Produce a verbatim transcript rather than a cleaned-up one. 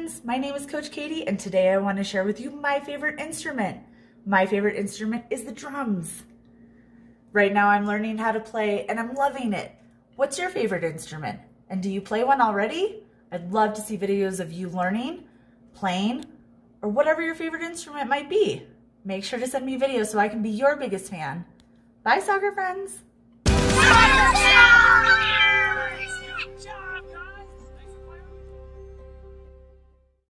friends, my name is Coach Katie and today I want to share with you my favorite instrument. My favorite instrument is the drums. Right now I'm learning how to play and I'm loving it. What's your favorite instrument? And do you play one already? I'd love to see videos of you learning, playing, or whatever your favorite instrument might be. Make sure to send me videos so I can be your biggest fan. Bye, soccer friends.